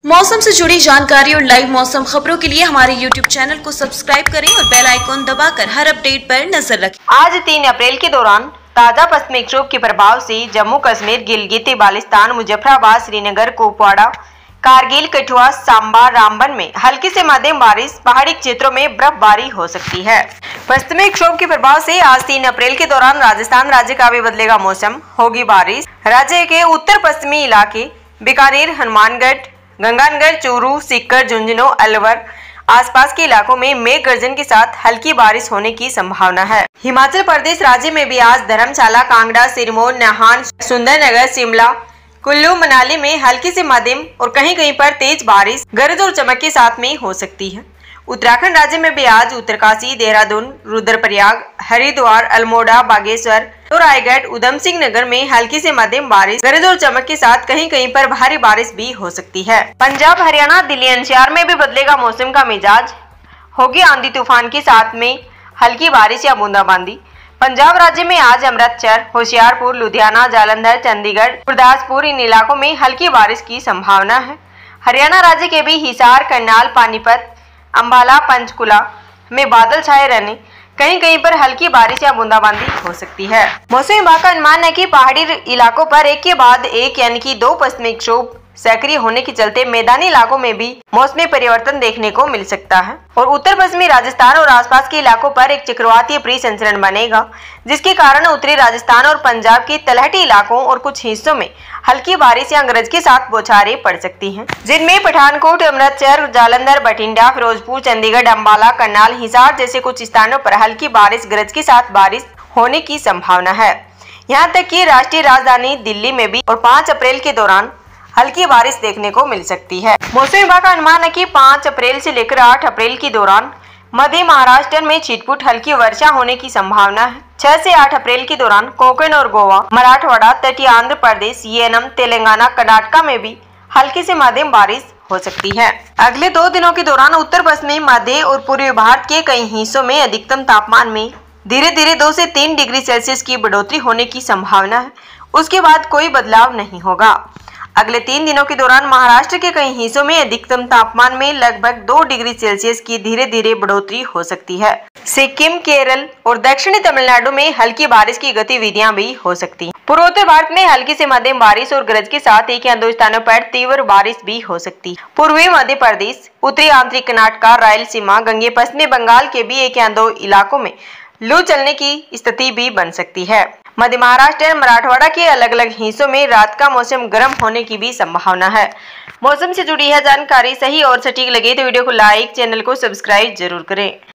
मौसम से जुड़ी जानकारी और लाइव मौसम खबरों के लिए हमारे YouTube चैनल को सब्सक्राइब करें और बेल आइकॉन दबाकर हर अपडेट पर नजर रखें। आज 3 अप्रैल के दौरान ताजा पश्चिमी विक्षोभ के प्रभाव से जम्मू कश्मीर, गिलगित बाल्टिस्तान, मुजफ्फराबाद, श्रीनगर, कुपवाड़ा, कारगिल, कठुआ, सांबा, रामबन में हल्की से मध्यम बारिश, पहाड़ी क्षेत्रों में बर्फबारी हो सकती है। पश्चिमी विक्षोभ के प्रभाव से आज 3 अप्रैल के दौरान राजस्थान राज्य का भी बदलेगा मौसम, होगी बारिश। राज्य के उत्तर पश्चिमी इलाके बीकानेर, हनुमानगढ़, गंगानगर, चूरू, सीकर, झुंझुनू, अलवर आसपास के इलाकों में मेघ गर्जन के साथ हल्की बारिश होने की संभावना है। हिमाचल प्रदेश राज्य में भी आज धर्मशाला, कांगड़ा, सिरमौर, नाहन, सुंदरनगर, शिमला, कुल्लू, मनाली में हल्की से मध्यम और कहीं कहीं पर तेज बारिश, गरज और चमक के साथ में हो सकती है। उत्तराखंड राज्य में भी आज उत्तरकाशी, देहरादून, रुद्रप्रयाग, हरिद्वार, अल्मोड़ा, बागेश्वर और रायगढ़, उधम सिंह नगर में हल्की से मध्यम बारिश, गरज और चमक के साथ कहीं कहीं पर भारी बारिश भी हो सकती है। पंजाब, हरियाणा, दिल्ली एनसीआर में भी बदलेगा मौसम का मिजाज, होगी आंधी तूफान के साथ में हल्की बारिश या बूंदाबांदी। पंजाब राज्य में आज अमृतसर, होशियारपुर, लुधियाना, जालंधर, चंडीगढ़, गुरदासपुर इन इलाकों में हल्की बारिश की संभावना है। हरियाणा राज्य के भी हिसार, करनाल, पानीपत, अंबाला, पंचकुला में बादल छाए रहने, कहीं कहीं पर हल्की बारिश या बूंदाबांदी हो सकती है। मौसम विभाग का अनुमान है कि पहाड़ी इलाकों पर एक के बाद एक यानी कि 2 पश्चिमी विक्षोभ सक्रिय होने के चलते मैदानी इलाकों में भी मौसमी परिवर्तन देखने को मिल सकता है और उत्तर पश्चिमी राजस्थान और आसपास के इलाकों पर एक चक्रवातीय परिसंचरण बनेगा, जिसके कारण उत्तरी राजस्थान और पंजाब के तलहटी इलाकों और कुछ हिस्सों में हल्की बारिश या गरज के साथ बौछारें पड़ सकती हैं, जिनमें पठानकोट, अमृतसर, जालंधर, बठिंडा, फिरोजपुर, चंडीगढ़, अंबाला, करनाल, हिसार जैसे कुछ स्थानों पर हल्की बारिश, गरज के साथ बारिश होने की संभावना है। यहाँ तक कि राष्ट्रीय राजधानी दिल्ली में भी और 5 अप्रैल के दौरान हल्की बारिश देखने को मिल सकती है। मौसम विभाग का अनुमान है कि 5 अप्रैल से लेकर 8 अप्रैल के दौरान मध्य महाराष्ट्र में छिटपुट हल्की वर्षा होने की संभावना है। 6 से 8 अप्रैल के दौरान कोंकण और गोवा, मराठवाड़ा, तटीय आंध्र प्रदेश, येनम, तेलंगाना, कर्नाटक में भी हल्की से मध्यम बारिश हो सकती है। अगले 2 दिनों के दौरान उत्तर पश्चिमी, मध्य और पूर्वी भारत के कई हिस्सों में अधिकतम तापमान में धीरे धीरे 2 से 3 डिग्री सेल्सियस की बढ़ोतरी होने की संभावना है। उसके बाद कोई बदलाव नहीं होगा। अगले 3 दिनों के दौरान महाराष्ट्र के कई हिस्सों में अधिकतम तापमान में लगभग 2 डिग्री सेल्सियस की धीरे धीरे बढ़ोतरी हो सकती है। सिक्किम, केरल और दक्षिणी तमिलनाडु में हल्की बारिश की गतिविधियां भी हो सकती हैं। पूर्वोत्तर भारत में हल्की से मध्यम बारिश और गरज के साथ 1 या 2 स्थानों पर तीव्र बारिश भी हो सकती है। पूर्वी मध्य प्रदेश, उत्तरी आंतरिक कर्नाटक, रायलसीमा, गंगे पश्चिमी बंगाल के भी 1 या 2 इलाकों में लू चलने की स्थिति भी बन सकती है। मध्य महाराष्ट्र, मराठवाड़ा के अलग अलग हिस्सों में रात का मौसम गर्म होने की भी संभावना है। मौसम से जुड़ी यह जानकारी सही और सटीक लगे तो वीडियो को लाइक, चैनल को सब्सक्राइब जरूर करें।